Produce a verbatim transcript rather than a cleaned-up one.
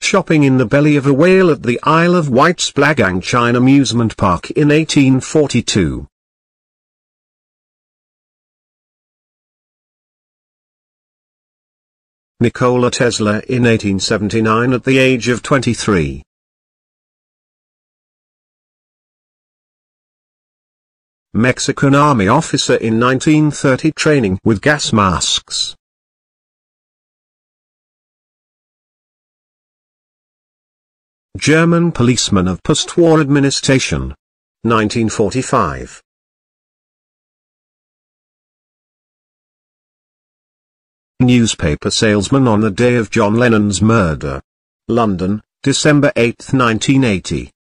shopping in the belly of a whale at the Isle of Wight's Blagangchine amusement park in eighteen forty-two. Nikola Tesla in eighteen seventy-nine at the age of twenty-three. Mexican Army officer in nineteen thirty training with gas masks. German policeman of post-war administration. nineteen forty-five. Newspaper salesman on the day of John Lennon's murder. London, December eighth nineteen eighty.